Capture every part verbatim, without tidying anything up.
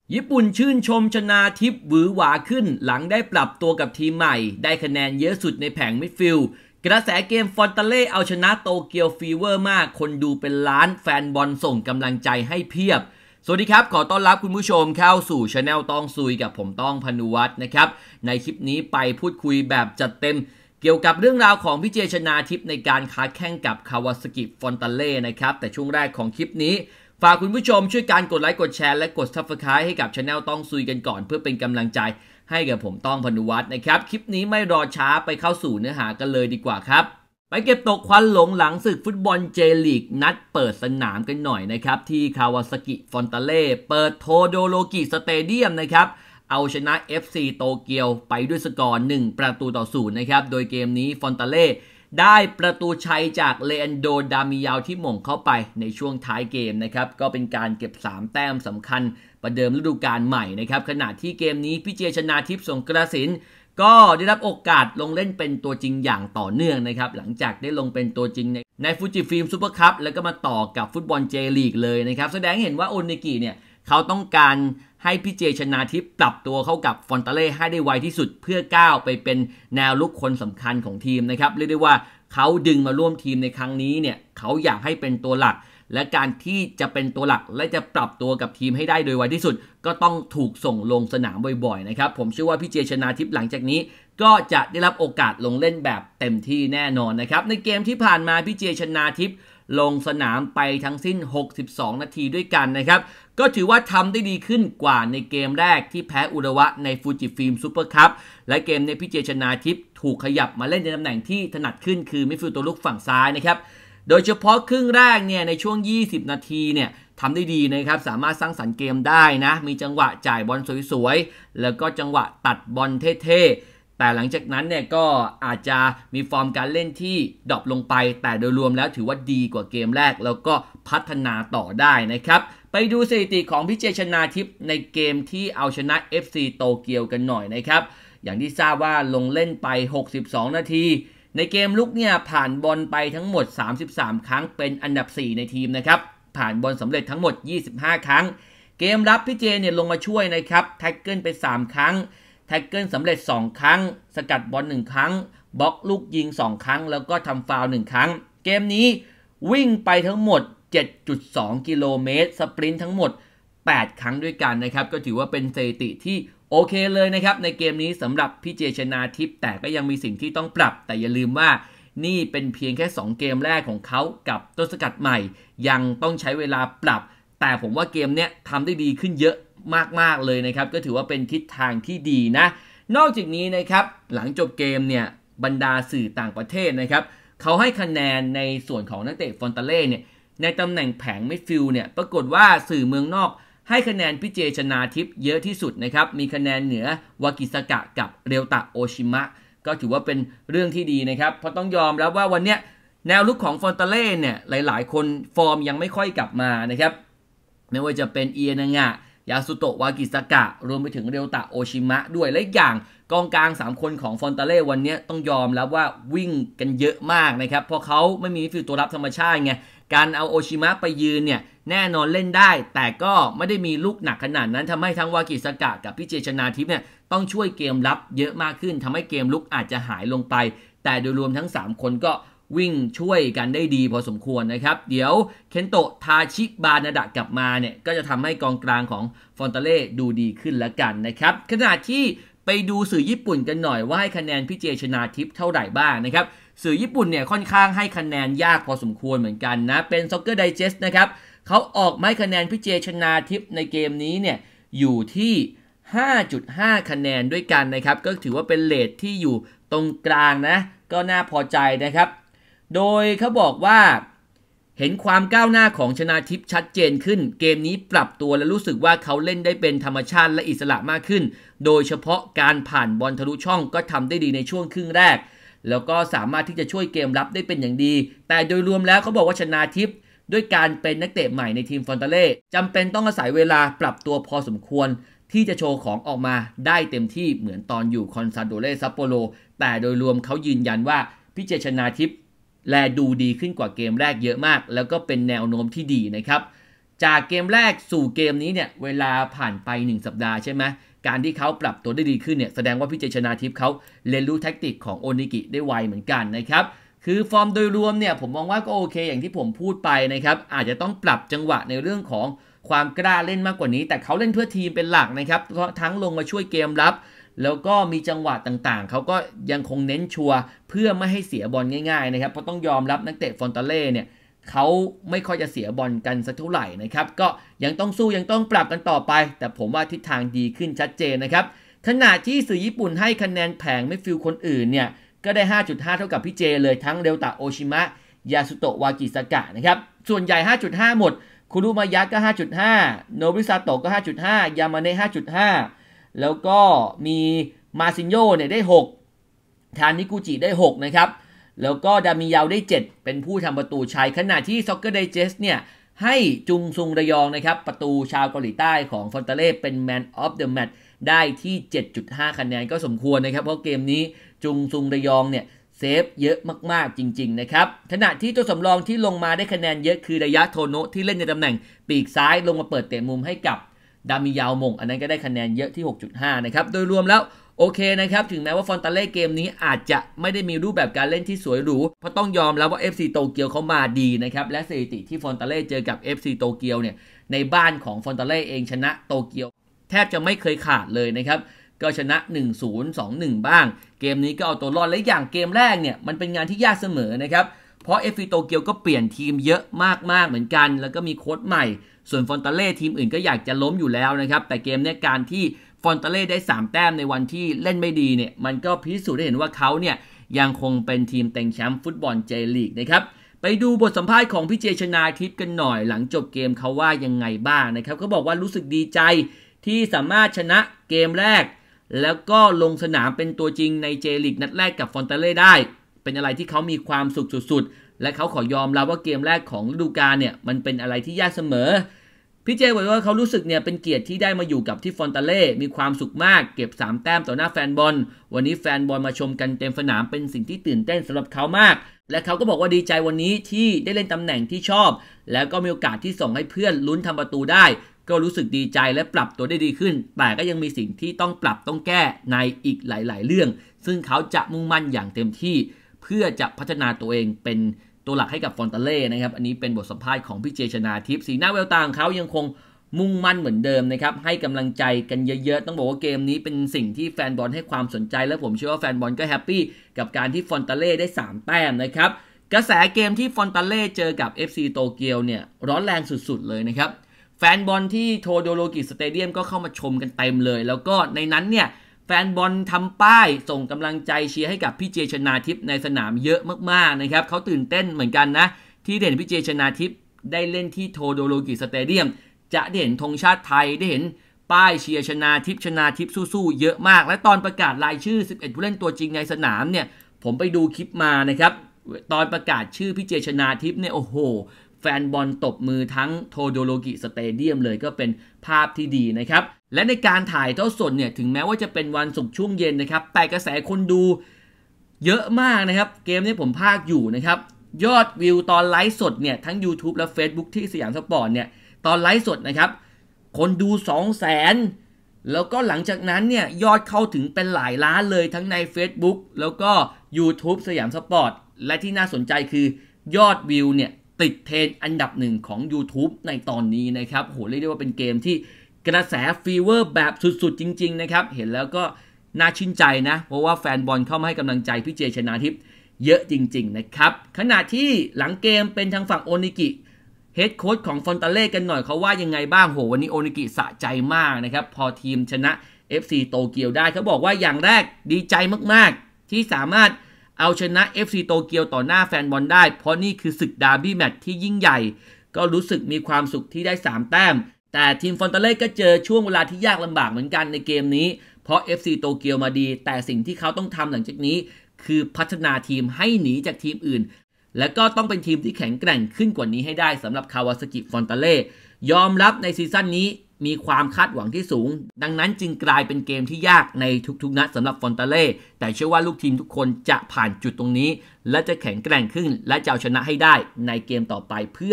ญี่ปุ่นชื่นชมชนาทิพย์หวือหวาขึ้นหลังได้ปรับตัวกับทีมใหม่ได้คะแนนเยอะสุดในแผงมิดฟิลด์กระแสเกมฟอนตาเล่เอาชนะโตเกียวฟีเวอร์มากคนดูเป็นล้านแฟนบอลส่งกำลังใจให้เพียบสวัสดีครับขอต้อนรับคุณผู้ชมเข้าสู่ช anel ต้องซุยกับผมต้องพนุวัฒน์นะครับในคลิปนี้ไปพูดคุยแบบจัดเต็มเกี่ยวกับเรื่องราวของพี่เจชนาทิพย์ในการค้าแข่งกับคาวาซากิฟอนตาเล่นะครับแต่ช่วงแรกของคลิปนี้ฝากคุณผู้ชมช่วยการกดไลค์กดแชร์และกด ซับสไครบ์ ให้กับ channel ต้องซุยกันก่อนเพื่อเป็นกำลังใจให้กับผมต้องพนุวัฒน์นะครับคลิปนี้ไม่รอช้าไปเข้าสู่เนื้อหากันเลยดีกว่าครับไปเก็บตกควันหลงหลังศึกฟุตบอลเจลีกนัดเปิดสนามกันหน่อยนะครับที่คาวาซากิฟอนตาเล่เปิดโทโดโรกิสเตเดียมนะครับเอาชนะ เอฟ ซี โตเกียวไปด้วยสกอร์หนึ่งประตูต่อศูนย์นะครับโดยเกมนี้ฟอนตาเล่ได้ประตูชัยจากเลอันโดดามิยาวที่หม่งเข้าไปในช่วงท้ายเกมนะครับก็เป็นการเก็บสามแต้มสำคัญประเดิมฤดูกาลใหม่นะครับขณะที่เกมนี้พี่เจชนาทิพย์สงกระสินก็ได้รับโอกาสลงเล่นเป็นตัวจริงอย่างต่อเนื่องนะครับหลังจากได้ลงเป็นตัวจริงในในฟูจิฟิล์มซูเปอร์คัพแล้วก็มาต่อกับฟุตบอลเจลีกเลยนะครับแสดงเห็นว่าโอนิกิเนี่ยเขาต้องการให้พี่เจชนาทิพย์ปรับตัวเข้ากับฟอนตาเล่ให้ได้ไวที่สุดเพื่อก้าวไปเป็นแนวลุกคนสำคัญของทีมนะครับเรียกได้ว่าเขาดึงมาร่วมทีมในครั้งนี้เนี่ยเขาอยากให้เป็นตัวหลักและการที่จะเป็นตัวหลักและจะปรับตัวกับทีมให้ได้โดยไวที่สุดก็ต้องถูกส่งลงสนามบ่อยๆนะครับผมเชื่อว่าพี่เจชนาทิพย์หลังจากนี้ก็จะได้รับโอกาสลงเล่นแบบเต็มที่แน่นอนนะครับในเกมที่ผ่านมาพี่เจชนาทิพย์ลงสนามไปทั้งสิ้นหกสิบสองนาทีด้วยกันนะครับก็ถือว่าทำได้ดีขึ้นกว่าในเกมแรกที่แพ้อุระวะในฟูจิฟิล์มซูเปอร์คัพและเกมในพี่เจชนาทิพย์ถูกขยับมาเล่นในตำแหน่งที่ถนัดขึ้นคือมิดฟิลด์ตัวลุกฝั่งซ้ายนะครับโดยเฉพาะครึ่งแรกเนี่ยในช่วงยี่สิบนาทีเนี่ยทำได้ดีนะครับสามารถสร้างสรรค์เกมได้นะมีจังหวะจ่ายบอลสวยๆแล้วก็จังหวะตัดบอลเท่ๆแต่หลังจากนั้นเนี่ยก็อาจจะมีฟอร์มการเล่นที่ดรอปลงไปแต่โดยรวมแล้วถือว่าดีกว่าเกมแรกแล้วก็พัฒนาต่อได้นะครับไปดูสถิติของพี่เจชนาทิพย์ในเกมที่เอาชนะ เอฟ ซี โตเกียวกันหน่อยนะครับอย่างที่ทราบว่าลงเล่นไปหกสิบสองนาทีในเกมลุกเนี่ยผ่านบอลไปทั้งหมดสามสิบสามครั้งเป็นอันดับสี่ในทีมนะครับผ่านบอลสำเร็จทั้งหมดยี่สิบห้าครั้งเกมรับพี่เจเนี่ยลงมาช่วยนะครับแท็กเกิลไปสามครั้งแท็กเกิลสำเร็จสองครั้งสกัดบอลหนึ่งครั้งบล็อกลูกยิงสองครั้งแล้วก็ทำฟาวล์หนึ่งครั้งเกมนี้วิ่งไปทั้งหมด เจ็ดจุดสอง กิโลเมตรสปรินต์ทั้งหมดแปดครั้งด้วยกันนะครับก็ถือว่าเป็นสถิติที่โอเคเลยนะครับในเกมนี้สำหรับพี่เจชนาทิพย์แต่ก็ยังมีสิ่งที่ต้องปรับแต่อย่าลืมว่านี่เป็นเพียงแค่สองเกมแรกของเขากับต้นสกัดใหม่ยังต้องใช้เวลาปรับแต่ผมว่าเกมเนี้ยทำได้ดีขึ้นเยอะมากๆเลยนะครับก็ถือว่าเป็นทิศทางที่ดีนะนอกจากนี้นะครับหลังจบเกมเนี่ยบรรดาสื่อต่างประเทศนะครับเขาให้คะแนนในส่วนของนักเตะฟอนตาเล่เนี่ยในตำแหน่งแผงมิดฟิลด์เนี่ยปรากฏว่าสื่อเมืองนอกให้คะแนนพี่เจชนาทิพย์เยอะที่สุดนะครับมีคะแนนเหนือวากิสกะกับเรียวตะโอชิมะก็ถือว่าเป็นเรื่องที่ดีนะครับเพราะต้องยอมแล้วว่าวันนี้แนวลุกของฟอนตาเล่เนี่ยหลายๆคนฟอร์มยังไม่ค่อยกลับมานะครับไม่ว่าจะเป็นเอียนางะยาสุโตะวากิสกะรวมไปถึงเรียวตะโอชิมะด้วยและอย่างกองกลางสามคนของฟอนตาเล่วันนี้ต้องยอมแล้วว่าวิ่งกันเยอะมากนะครับเพราะเขาไม่มีฟิลตัวรับธรรมชาติไงการเอาโอชิมะไปยืนเนี่ยแน่นอนเล่นได้แต่ก็ไม่ได้มีลูกหนักขนาดนั้นทำให้ทั้งวากิสกะกับพี่เจชนาทิพย์เนี่ยต้องช่วยเกมรับเยอะมากขึ้นทำให้เกมลุกอาจจะหายลงไปแต่โดยรวมทั้งสามคนก็วิ่งช่วยกันได้ดีพอสมควรนะครับเดี๋ยวเคนโตะทาชิบานาดะกลับมาเนี่ยก็จะทำให้กองกลางของฟอนตาเล่ดูดีขึ้นแล้วกันนะครับขณะที่ไปดูสื่อญี่ปุ่นกันหน่อยว่าให้คะแนนพี่เจชนาทิพย์เท่าไหร่บ้างนะครับสื่อญี่ปุ่นเนี่ยค่อนข้างให้คะแนนยากพอสมควรเหมือนกันนะเป็น Soccer Digest นะครับเขาออกมาให้คะแนนพี่เจชนาทิพย์ในเกมนี้เนี่ยอยู่ที่ ห้าจุดห้า คะแนนด้วยกันนะครับก็ถือว่าเป็นเรทที่อยู่ตรงกลางนะก็น่าพอใจนะครับโดยเขาบอกว่าเห็นความก้าวหน้าของชนาทิพย์ชัดเจนขึ้นเกมนี้ปรับตัวและรู้สึกว่าเขาเล่นได้เป็นธรรมชาติและอิสระมากขึ้นโดยเฉพาะการผ่านบอลทะลุช่องก็ทำได้ดีในช่วงครึ่งแรกแล้วก็สามารถที่จะช่วยเกมรับได้เป็นอย่างดีแต่โดยรวมแล้วเขาบอกว่าชนาทิพย์ด้วยการเป็นนักเตะใหม่ในทีมฟอนตาเล่จำเป็นต้องอาศัยเวลาปรับตัวพอสมควรที่จะโชว์ของออกมาได้เต็มที่เหมือนตอนอยู่คอนซาโดเรซัปโปโรแต่โดยรวมเขายืนยันว่าพี่เจชนาทิพย์แลดูดีขึ้นกว่าเกมแรกเยอะมากแล้วก็เป็นแนวโน้มที่ดีนะครับจากเกมแรกสู่เกมนี้เนี่ยเวลาผ่านไปหนึ่งสัปดาห์ใช่ไหมการที่เขาปรับตัวได้ดีขึ้นเนี่ยแสดงว่าพี่เจชนาทิพย์เขาเรียนรู้แท็กติกของโอนิกิได้ไวเหมือนกันนะครับคือฟอร์มโดยรวมเนี่ยผมมองว่าก็โอเคอย่างที่ผมพูดไปนะครับอาจจะต้องปรับจังหวะในเรื่องของความกล้าเล่นมากกว่านี้แต่เขาเล่นเพื่อทีมเป็นหลักนะครับเพราะทั้งลงมาช่วยเกมรับแล้วก็มีจังหวะต่างๆเขาก็ยังคงเน้นชัวร์เพื่อไม่ให้เสียบอลง่ายๆนะครับเพราะต้องยอมรับนักเตะฟอนตาเล่เนี่ยเขาไม่ค่อยจะเสียบอลกันสักเท่าไหร่นะครับก็ยังต้องสู้ยังต้องปรับกันต่อไปแต่ผมว่าทิศทางดีขึ้นชัดเจนนะครับขณะที่สื่อญี่ปุ่นให้คะแนนแผงมิดฟิลด์คนอื่นเนี่ยก็ได้ ห้าจุดห้า เท่ากับพี่เจเลยทั้งเรวตะโอชิมะยาสุโตะวากิสากะนะครับส่วนใหญ่ ห้าจุดห้า หมดคุรุมายะก็ ห้าจุดห้า โนบริซาโตะก็ ห้าจุดห้า ยามาเนะ ห้าจุดห้า แล้วก็มีมาซินโญ่เนี่ยได้หกทานิกุจิได้หกนะครับแล้วก็ดามิยาวได้เจ็ดเป็นผู้ทำประตูชัยขณะที่ Soccer Digest เนี่ยให้จุงซุงระยองนะครับประตูชาวเกาหลีใต้ของฟอนตาเล่เป็น Man of the Match ได้ที่ เจ็ดจุดห้า คะแนนก็สมควรนะครับเพราะเกมนี้จุงซุงระยองเนี่ยเซฟเยอะมากๆจริงๆนะครับขณะที่ตัวสำรองที่ลงมาได้คะแนนเยอะคือระยะโทโนะที่เล่นในตำแหน่งปีกซ้ายลงมาเปิดเตะมุมให้กับดามิยาวมงอันนั้นก็ได้คะแนนเยอะที่ หกจุดห้า นะครับโดยรวมแล้วโอเคนะครับถึงแม้ว่าฟอนตาเล่เกมนี้อาจจะไม่ได้มีรูปแบบการเล่นที่สวยหรูเพราะต้องยอมแล้วว่า เอฟ ซี โตเกียวเขามาดีนะครับและสถิติที่ฟอนตาเล่เจอกับ เอฟ ซี โตเกียวเนี่ยในบ้านของฟอนตาเล่เองชนะโตเกียวแทบจะไม่เคยขาดเลยนะครับก็ชนะ หนึ่งศูนย์ สองหนึ่ง บ้างเกมนี้ก็เอาตัวรอดและอย่างเกมแรกเนี่ยมันเป็นงานที่ยากเสมอนะครับเพราะ เอฟ ซี โตเกียวก็เปลี่ยนทีมเยอะมากๆเหมือนกันแล้วก็มีโค้ชใหม่ส่วนฟอนตาเล่ทีมอื่นก็อยากจะล้มอยู่แล้วนะครับแต่เกมนี้การที่ฟอนตาเล่ได้สามแต้มในวันที่เล่นไม่ดีเนี่ยมันก็พิสูจน์ได้เห็นว่าเขาเนี่ยยังคงเป็นทีมเต็งแชมป์ฟุตบอลเจลีกนะครับไปดูบทสัมภาษณ์ของพี่เจชนาทิพย์กันหน่อยหลังจบเกมเขาว่ายังไงบ้างนะครับเขาบอกว่ารู้สึกดีใจที่สามารถชนะเกมแรกแล้วก็ลงสนามเป็นตัวจริงในเจลีกนัดแรกกับฟอนตาเล่ได้เป็นอะไรที่เขามีความสุขสุดๆและเขาขอยอมรับว่าเกมแรกของฤดูกาลเนี่ยมันเป็นอะไรที่ยากเสมอพี่เจบอกว่าเขารู้สึกเนี่ยเป็นเกียรติที่ได้มาอยู่กับที่ฟอนตาเล่มีความสุขมากเก็บสามแต้มต่อหน้าแฟนบอลวันนี้แฟนบอลมาชมกันเต็มสนามเป็นสิ่งที่ตื่นเต้นสำหรับเขามากและเขาก็บอกว่าดีใจวันนี้ที่ได้เล่นตำแหน่งที่ชอบแล้วก็มีโอกาสที่ส่งให้เพื่อนลุ้นทำประตูได้ก็รู้สึกดีใจและปรับตัวได้ดีขึ้นแต่ก็ยังมีสิ่งที่ต้องปรับต้องแก้ในอีกหลายๆเรื่องซึ่งเขาจะมุ่งมั่นอย่างเต็มที่เพื่อจะพัฒนาตัวเองเป็นตัวหลักให้กับฟอนตาเล่นะครับอันนี้เป็นบทสัมภาษณ์ของพี่เจชนาทิพย์สีหน้าแววตาของเขายังคงมุ่งมั่นเหมือนเดิมนะครับให้กำลังใจกันเยอะๆต้องบอกว่าเกมนี้เป็นสิ่งที่แฟนบอลให้ความสนใจและผมเชื่อว่าแฟนบอลก็แฮปปี้กับการที่ฟอนตาเล่ได้สามแต้มนะครับกระแสเกมที่ฟอนตาเล่เจอกับ เอฟ ซี โตเกียวเนี่ยร้อนแรงสุดๆเลยนะครับแฟนบอลที่โทโดโรกิสเตเดียมก็เข้ามาชมกันเต็มเลยแล้วก็ในนั้นเนี่ยแฟนบอลทำป้ายส่งกำลังใจเชียร์ให้กับพี่เจชนาทิพย์ในสนามเยอะมากๆนะครับเขาตื่นเต้นเหมือนกันนะที่เห็นพี่เจชนาทิพย์ได้เล่นที่โทโดโรกิสเตเดียมจะได้เห็นธงชาติไทยได้เห็นป้ายเชียร์ชนาทิพย์ชนาทิพย์สู้ๆเยอะมากและตอนประกาศรายชื่อสิบเอ็ดผู้เล่นตัวจริงในสนามเนี่ยผมไปดูคลิปมานะครับตอนประกาศชื่อพี่เจชนาทิพย์เนี่ยโอ้โหแฟนบอลตบมือทั้งโทโดโรกิสเตเดียมเลยก็เป็นภาพที่ดีนะครับและในการถ่ายทอดสดเนี่ยถึงแม้ว่าจะเป็นวันศุกร์ช่วงเย็นนะครับแต่กระแสคนดูเยอะมากนะครับเกมนี้ผมพากอยู่นะครับยอดวิวตอนไลฟ์สดเนี่ยทั้ง YouTube และ Facebook ที่สยามสปอร์ตเนี่ยตอนไลฟ์สดนะครับคนดู สองแสน แล้วก็หลังจากนั้นเนี่ยยอดเข้าถึงเป็นหลายล้านเลยทั้งใน Facebook แล้วก็ YouTube สยามสปอร์ตและที่น่าสนใจคือยอดวิวเนี่ยติดเทรนด์อันดับหนึ่งของ YouTube ในตอนนี้นะครับโหเรียกได้ว่าเป็นเกมที่กระแสฟีเวอร์แบบสุดๆจริงๆนะครับเห็นแล้วก็น่าชื่นใจนะเพราะว่าแฟนบอลเข้ามาให้กำลังใจพี่เจชนาทิพย์เยอะจริงๆนะครับขณะที่หลังเกมเป็นทางฝั่งโอนิกิเฮดโค้ชของฟอนตาเล่กันหน่อยเขาว่ายังไงบ้างโหวันนี้โอนิกิสะใจมากนะครับพอทีมชนะ เอฟ ซี โตเกียวได้เขาบอกว่าอย่างแรกดีใจมากๆที่สามารถเอาชนะ เอฟ ซี โตเกียวต่อหน้าแฟนบอลได้เพราะนี่คือศึกดาร์บี้แมตช์ที่ยิ่งใหญ่ก็รู้สึกมีความสุขที่ได้สามแต้มแต่ทีมฟอนตาเล่ก็เจอช่วงเวลาที่ยากลำบากเหมือนกันในเกมนี้เพราะ เอฟ ซี โตเกียวมาดีแต่สิ่งที่เขาต้องทำหลังจากนี้คือพัฒนาทีมให้หนีจากทีมอื่นและก็ต้องเป็นทีมที่แข็งแกร่งขึ้นกว่านี้ให้ได้สำหรับคาวาซากิฟอนตาเล่ยอมรับในซีซั่นนี้มีความคาดหวังที่สูงดังนั้นจึงกลายเป็นเกมที่ยากในทุกๆนัดสำหรับฟอนตาเล่แต่เชื่อว่าลูกทีมทุกคนจะผ่านจุดตรงนี้และจะแข็งแกร่งขึ้นและจะเอาชนะให้ได้ในเกมต่อไปเพื่อ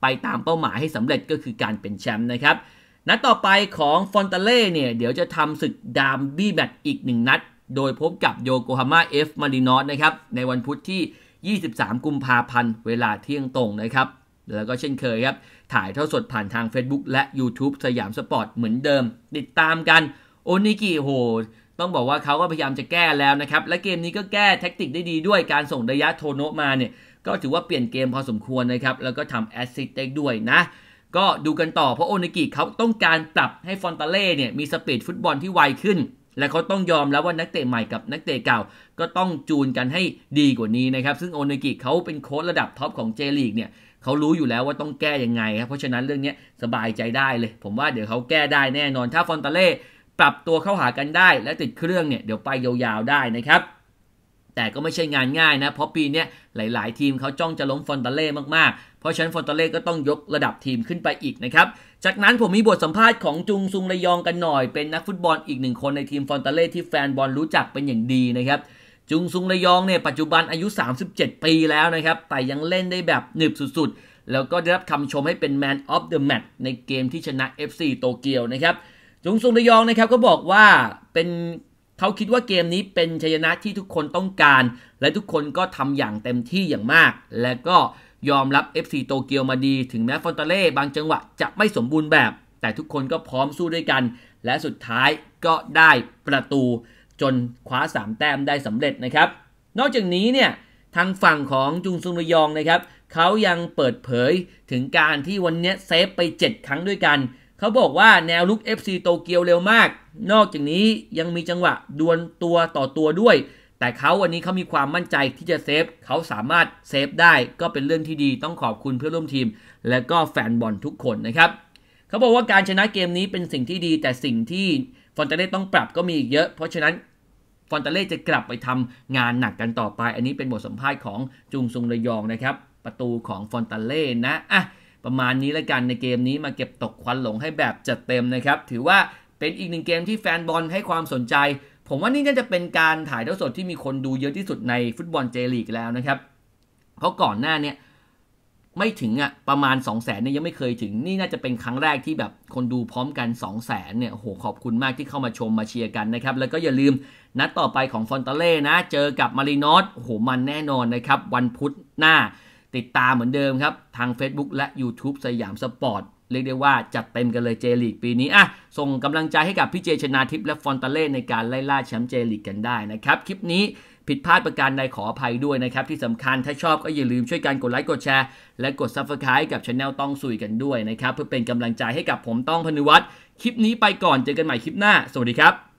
ไปตามเป้าหมายให้สำเร็จก็คือการเป็นแชมป์นะครับนัดต่อไปของฟอนตาเล่เนี่ยเดี๋ยวจะทำศึกดามบี้แบตอีกหนึ่งนัดโดยพบกับโยโกฮาม่าเอฟมารินอสนะครับในวันพุธที่ยี่สิบสามกุมภาพันธ์เวลาเที่ยงตรงนะครับแล้วก็เช่นเคยครับถ่ายทอดสดผ่านทาง Facebook และ YouTube สยามสปอร์ตเหมือนเดิมติดตามกันโอนิกิโหต้องบอกว่าเขาก็พยายามจะแก้แล้วนะครับและเกมนี้ก็แก้แท็กติกได้ดีด้วยการส่งระยะโทโนะมาเนี่ยก็ถือว่าเปลี่ยนเกมพอสมควรนะครับแล้วก็ทำแอสซิสต์ได้ด้วยนะก็ดูกันต่อเพราะโอนิกิเขาต้องการปรับให้ฟอนตาเล่เนี่ยมีสปีดฟุตบอลที่ไวขึ้นและเขาต้องยอมแล้วว่านักเตะใหม่กับนักเตะเก่าก็ต้องจูนกันให้ดีกว่านี้นะครับซึ่งโอนิกิเขาเป็นโค้ชระดับท็อปของเจลีกเนี่ยเขารู้อยู่แล้วว่าต้องแก้ยังไงครับเพราะฉะนั้นเรื่องนี้สบายใจได้เลยผมว่าเดี๋ยวเขาแก้ได้แน่นอนถ้าฟอนตาเล่ปรับตัวเข้าหากันได้และติดเครื่องเนี่ยเดี๋ยวไปยาวๆได้นะครับแต่ก็ไม่ใช่งานง่ายนะเพราะปีนี้หลายๆทีมเขาจ้องจะล้มฟอนตาเล่มากๆเพราะฉะนั้นฟอนตาเล่ก็ต้องยกระดับทีมขึ้นไปอีกนะครับจากนั้นผมมีบทสัมภาษณ์ของจุงซุงระยองกันหน่อยเป็นนักฟุตบอลอีกหนึ่งคนในทีมฟอนตาเล่ที่แฟนบอลรู้จักเป็นอย่างดีนะครับจุงซุงระยองเนี่ยปัจจุบันอายุสามสิบเจ็ดปีแล้วนะครับแต่ยังเล่นได้แบบหนึบสุดๆแล้วก็ได้รับคำชมให้เป็น Man of the Match ในเกมที่ชนะ เอฟ ซี โตเกียวนะครับจุงซุงระยองนะครับก็บอกว่าเป็นเขาคิดว่าเกมนี้เป็นชัยชนะที่ทุกคนต้องการและทุกคนก็ทำอย่างเต็มที่อย่างมากและก็ยอมรับ เอฟ ซี โตเกียวมาดีถึงแม้ฟอนตาเล่บางจังหวะจะไม่สมบูรณ์แบบแต่ทุกคนก็พร้อมสู้ด้วยกันและสุดท้ายก็ได้ประตูจนคว้าสามแต้มได้สำเร็จนะครับนอกจากนี้เนี่ยทางฝั่งของจุงซุงระยองนะครับเขายังเปิดเผยถึงการที่วันนี้เซฟไปเจ็ดครั้งด้วยกันเขาบอกว่าแนวลุก เอฟ ซี โตเกียวเร็วมากนอกจากนี้ยังมีจังหวะดวลตัวต่อตัวด้วยแต่เขาวันนี้เขามีความมั่นใจที่จะเซฟเขาสามารถเซฟได้ก็เป็นเรื่องที่ดีต้องขอบคุณเพื่อนร่วมทีมและก็แฟนบอลทุกคนนะครับเขาบอกว่าการชนะเกมนี้เป็นสิ่งที่ดีแต่สิ่งที่ฟอนตาเล่ต้องปรับก็มีอีกเยอะเพราะฉะนั้นฟอนตาเล่จะกลับไปทำงานหนักกันต่อไปอันนี้เป็นบทสัมภาษณ์ของจุงซุงระยองนะครับประตูของฟอนตาเล่นะอ่ะประมาณนี้แล้วกันในเกมนี้มาเก็บตกควันหลงให้แบบจัดเต็มนะครับถือว่าเป็นอีกหนึ่งเกมที่แฟนบอลให้ความสนใจผมว่านี่น่าจะเป็นการถ่ายทอดสดที่มีคนดูเยอะที่สุดในฟุตบอลเจลีกแล้วนะครับเพราะก่อนหน้านี้ไม่ถึงอ่ะประมาณ สองแสน เนี่ยยังไม่เคยถึงนี่น่าจะเป็นครั้งแรกที่แบบคนดูพร้อมกัน สองแสน เนี่ยโอ้โหขอบคุณมากที่เข้ามาชมมาเชียร์กันนะครับแล้วก็อย่าลืมนัดต่อไปของฟอนตาเล่นะเจอกับมารินอสโอ้โหมันแน่นอนนะครับวันพุธหน้าติดตามเหมือนเดิมครับทาง Facebook และ YouTube สยามสปอร์ตเรียกได้ว่าจัดเต็มกันเลยเจลีกปีนี้อ่ะส่งกำลังใจให้กับพี่เจชนาทิพย์และฟอนตาเล่ในการไล่ล่าแชมป์เจลีกกันได้นะครับคลิปนี้ผิดพลาดประการใดขออภัยด้วยนะครับที่สำคัญถ้าชอบก็อย่าลืมช่วยกันกดไลค์กดแชร์และกด ซับสไครบ์ กับ Channel ต้องสุยกันด้วยนะครับเพื่อเป็นกำลังใจให้กับผมต้องพนุวัฒน์คลิปนี้ไปก่อนเจอกันใหม่คลิปหน้าสวัสดีครับ